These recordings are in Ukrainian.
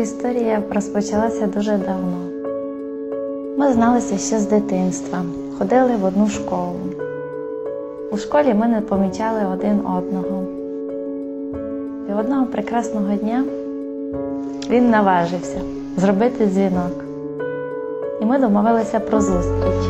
історія розпочалася дуже давно. Ми зналися ще з дитинства, ходили в одну школу. У школі ми не помічали один одного. І одного прекрасного дня він наважився зробити дзвінок. І ми домовилися про зустріч.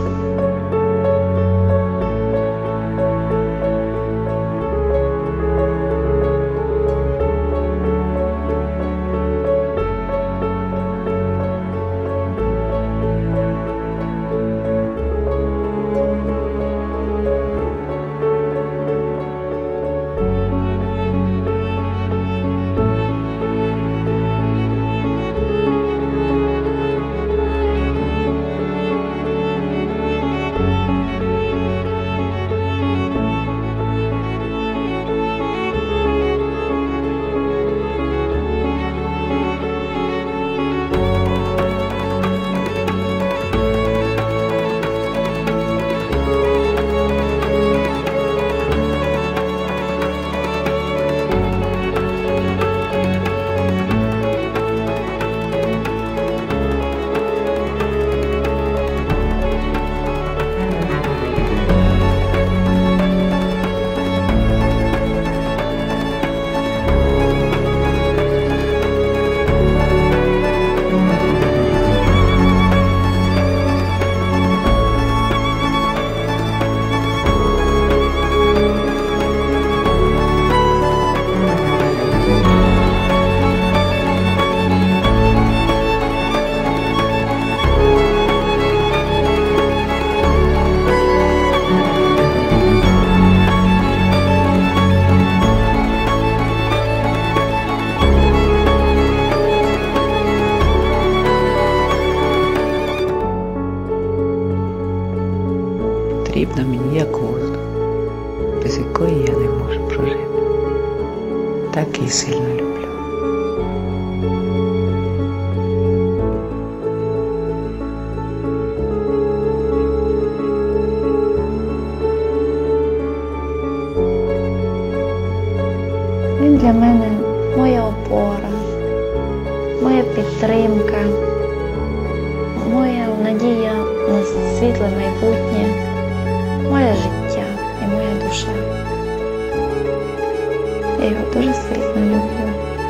Потрібна мені як воздух, без якої я не можу прожити. Так її сильно люблю. Він для мене моя опора, моя підтримка, моя надія на світле майбутнє, моє життя і моя душа. Я його дуже сильно люблю.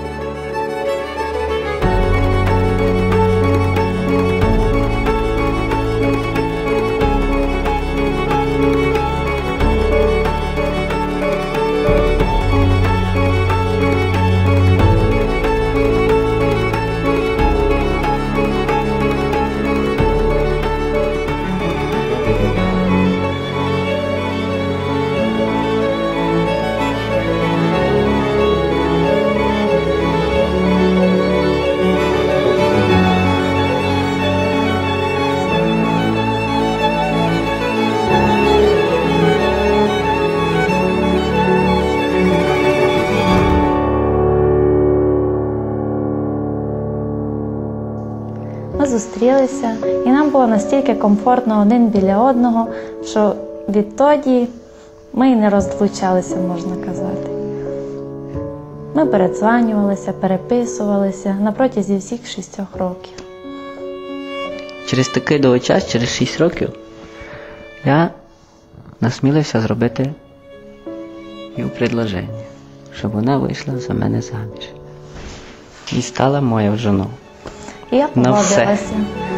Ми зустрілися, і нам було настільки комфортно один біля одного, що відтоді ми й не розлучалися, можна казати. Ми передзванювалися, переписувалися на протязі всіх 6 років. Через такий довгий час, через 6 років, я насмілився зробити їй предложення, щоб вона вийшла за мене заміж. І стала моєю жіною. І я На все. погодилася.